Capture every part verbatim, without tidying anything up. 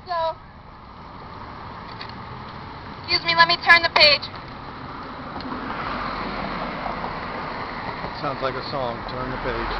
so... Excuse me, let me turn the page. Sounds like a song. Turn the page.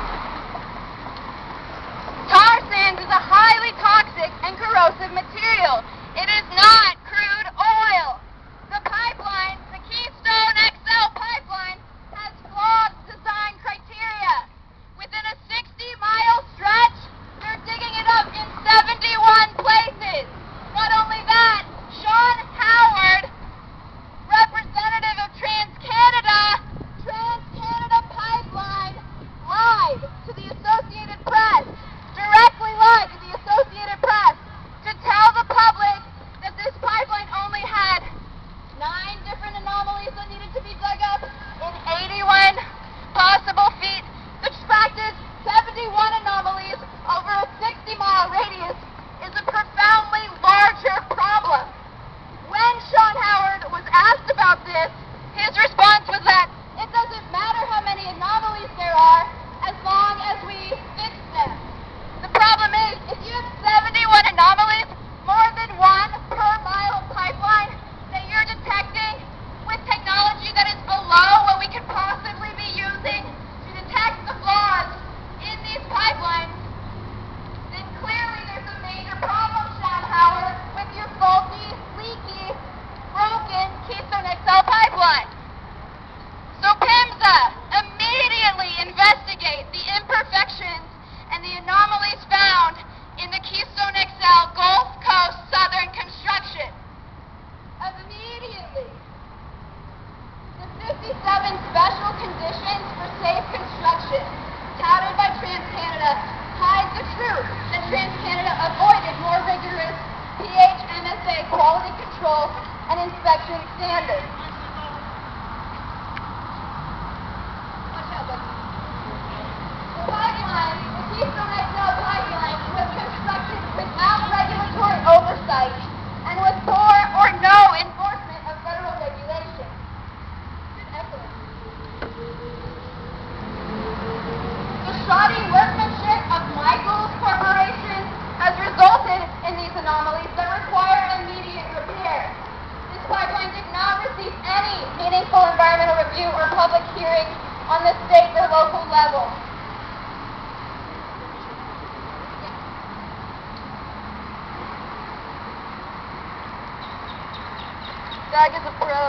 Tar sands is a highly toxic and corrosive material. It is not crude oil. The pipeline, the Keystone X L pipeline, has flawed design criteria. Within a sixty mile stretch, they're digging it up in seventy-one places. Not only that, Sean Howard, representative of TransCanada, TransCanada Pipeline, lied to the Associated Press, directly lied to the Associated Press, to tell the public that this pipeline only had nine different anomalies that needed to be dug up in eighty-one possible feet. The fact is, seventy-one anomalies over a sixty mile radius is a profoundly larger problem. When Sean Howard was asked about this, his response was that it doesn't matter how many anomalies there are as long as we fix them. The problem is, if you have seventy-one anomalies, more than one per mile of pipeline that you're detecting with technology that is below what we could possibly be using to detect the flaws in these pipelines, then clearly there's a major problem, Sean Howard, with your faulty, leaky, broken Keystone X L pipeline. So PHMSA, immediately investigate the imperfections and the anomalies found in the Keystone X L Gulf Coast Southern construction. Immediately. The fifty-seven special conditions for safe construction touted by TransCanada hide the truth that TransCanada avoided more rigorous P H M S A quality control and inspection standards. Watch out, buddy. The pipeline, the Keystone X L pipeline, was constructed without regulatory oversight and with poor or no enforcement of federal regulations. Excellent. The shoddy workmanship of Michaels Corporation has resulted in these anomalies that require immediate repair. This pipeline did not receive any meaningful environmental review or public hearing on the state or local level. Doug is a pro.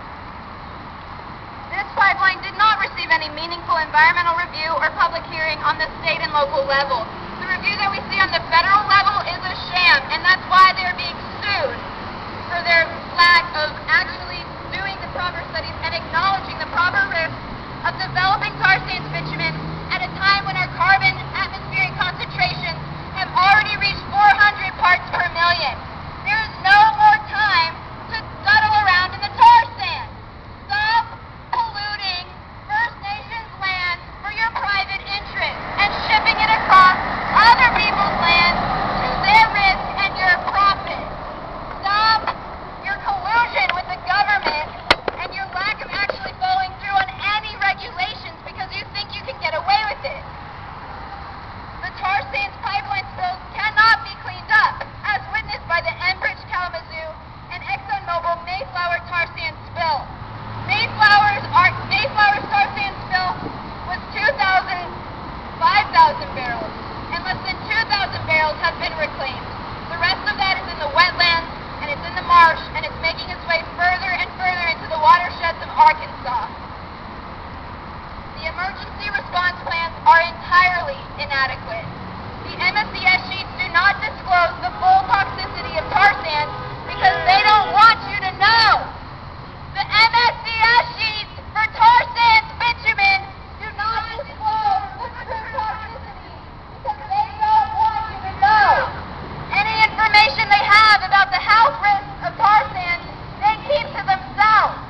This pipeline did not receive any meaningful environmental review or public hearing on the state and local level. The review that we see on the federal level is a sham, and that's why they're being sued for their lack of actually doing the proper studies and acknowledging the proper risks of developing tar sands bitumen at a time when our carbon atmospheric concentrations have already reached four hundred parts per million. There is no more time to scuttle around in the tar sand. Stop polluting First Nations land for your private interest and shipping it across other people's land to their risk and your profit. Stop your collusion with the government and your lack of actually following through on any regulations because you think you can get away with it. The tar sands pipeline spills cannot be cleaned up, as witnessed by the Enbridge Kalamazoo and ExxonMobil Mayflower tar sand spill. Mayflower's, our, Mayflower's tar sand spill was two thousand, five thousand barrels, and less than two thousand barrels have been reclaimed. The rest of that is in the wetlands, and it's in the marsh, and it's making its way further and further into the watersheds of Arkansas. The emergency response plans are entirely inadequate. The M S C S sheets do not disclose the full toxicity of tar sands because they don't want you to know. The M S C S sheets for tar sands bitumen do not disclose the true toxicity because they don't want you to know. Any information they have about the health risks of tar sands, they keep to themselves.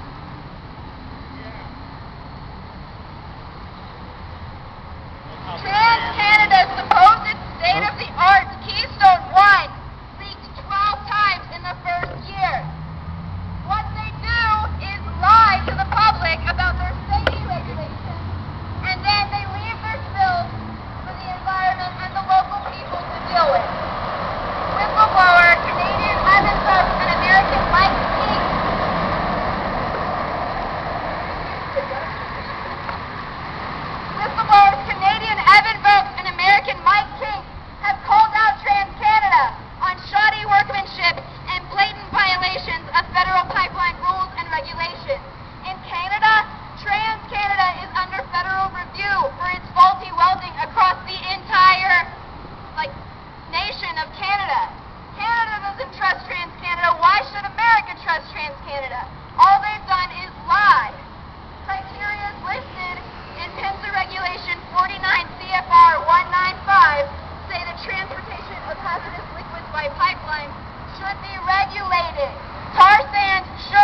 TransCanada's supposed state-of-the-art Keystone one leaked twelve times in the first year. What they do is lie to the public about their safety regulations, and then they leave their spills for the environment and the local people to deal with. Whistleblower, Canadian should be regulated. Tar sands should